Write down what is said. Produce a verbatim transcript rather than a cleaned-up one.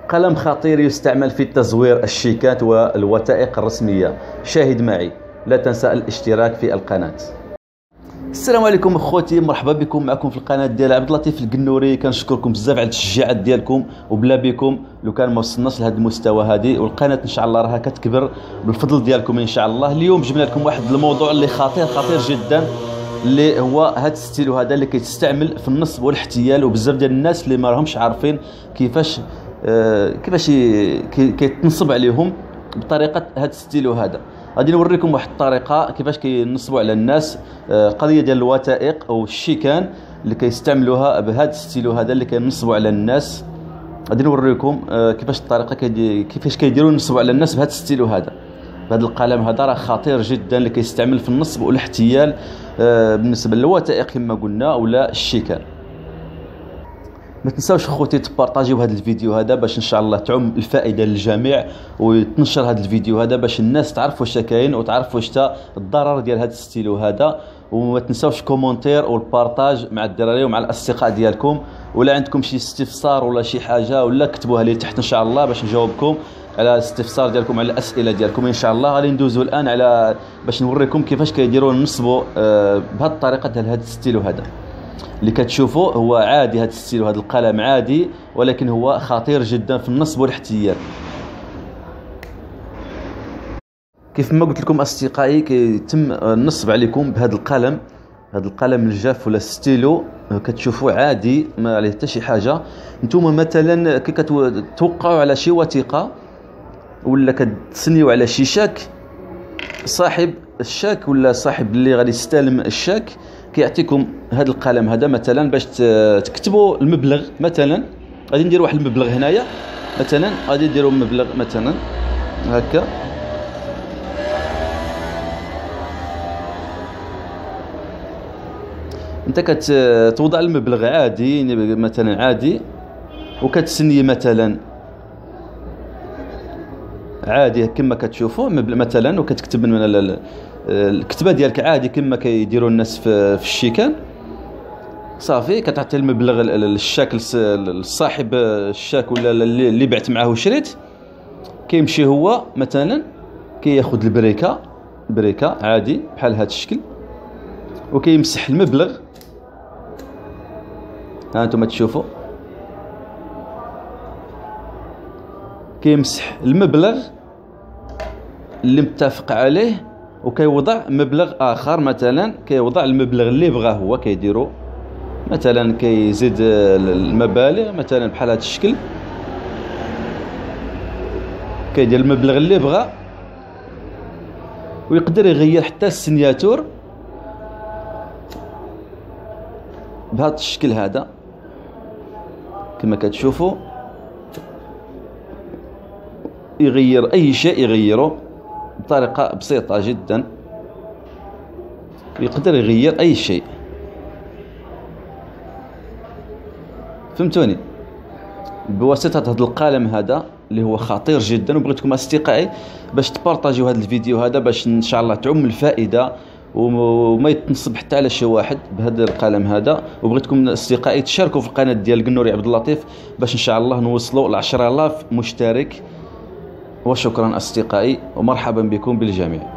قلم خطير يستعمل في تزوير الشيكات والوثائق الرسمية. شاهد معي، لا تنسى الاشتراك في القناة. السلام عليكم اخوتي، مرحبا بكم معكم في القناه ديال عبد اللطيف القنوري. كنشكركم بزاف على التشجيعات ديالكم، وبلا بكم لو كان ما وصلناش لهذا المستوى هذه، والقناه ان شاء الله راها كتكبر بالفضل ديالكم ان شاء الله. اليوم جبنا لكم واحد الموضوع اللي خطير خطير جدا، اللي هو هذا الستيلو هذا اللي كيتستعمل في النصب والاحتيال، وبزاف ديال الناس اللي ما راهمش عارفين كيفاش آه كيفاش كيتنصب عليهم بطريقه هذا الستيلو هذا. غادي نوريكم واحد الطريقه كيفاش كينصبوا على الناس قضيه ديال الوثائق او الشيكان اللي كيستعملوها بهذا الستيلو هذا اللي كينصبوا على الناس. غادي نوريكم كيفاش الطريقه كيفاش كيديروا ينصبوا على الناس بهذا الستيلو هذا. هذا القلم هذا راه خطير جدا اللي كيستعمل في النصب والاحتيال بالنسبه للوثائق كما قلنا ولا الشيكان. ما تنساوش خوتي تبارطاجيو هذا الفيديو هذا باش ان شاء الله تعم الفائده للجميع، ويتنشر هذا الفيديو هذا باش الناس تعرف واش كاين وتعرف واش تا الضرر ديال هذا الستيلو هذا. وما تنساوش كومونتير والبارطاج مع الدراري ومع الاصدقاء ديالكم، ولا عندكم شي استفسار ولا شي حاجه ولا كتبوها لي تحت ان شاء الله باش نجاوبكم على الاستفسار ديالكم على الاسئله ديالكم ان شاء الله. غادي ندوزو الان على باش نوريكم كيفاش كيديروا نصبوا بهذه الطريقه ديال هذا الستيلو هذا اللي كتشوفوا. هو عادي هذا الستيلو هذا القلم عادي، ولكن هو خطير جدا في النصب والاحتيال. كيف ما قلت لكم اصدقائي كيتم النصب عليكم بهذا القلم، هذا القلم الجاف ولا الستيلو كتشوفوا عادي ما عليه حتى شي حاجه. نتوما مثلا كي كتوقعوا على شي وثيقه ولا كتسنيو على شي شاك، صاحب الشاك ولا صاحب اللي غادي يستلم الشاك كيعطيكم هذا القلم هذا مثلا باش تكتبوا المبلغ. مثلا غادي ندير واحد المبلغ هنايا، مثلا غادي نديروا مبلغ مثلا هكا، انت كتوضع المبلغ عادي مثلا عادي، وكتسني مثلا عادي كما كتشوفوا مثلا، وكتكتب من الكتبه ديالك عادي كما كيديروا الناس في الشيكان. صافي كتعطي المبلغ للشاك لصاحب الشاك ولا اللي بعت معاه وشريت، كيمشي هو مثلا كياخذ البريكه بريكه عادي بحال هذا الشكل، وكيمسح المبلغ. ها انتم تشوفوا كيمسح المبلغ اللي متفق عليه، وكيوضع مبلغ اخر مثلا كيوضع المبلغ اللي بغاه هو. كيديروا مثلا كيزيد المبالغ مثلا بحال هذا الشكل، كيدير المبلغ اللي بغاه، ويقدر يغير حتى السيناتور بهذا الشكل هذا كما كتشوفوا. يغير اي شيء يغيره بطريقه بسيطه جدا، يقدر يغير اي شيء. فهمتوني؟ بواسطه هذا القلم هذا اللي هو خطير جدا. وبغيتكم اصدقائي باش تبارطاجيو هذا الفيديو هذا باش ان شاء الله تعم الفائده وما يتنصب حتى على شي واحد بهذا القلم هذا. وبغيتكم اصدقائي تشاركوا في القناه ديال القنوري عبد اللطيف باش ان شاء الله نوصلوا ل عشرة آلاف مشترك. وشكرا اصدقائي، ومرحبا بكم بالجميع.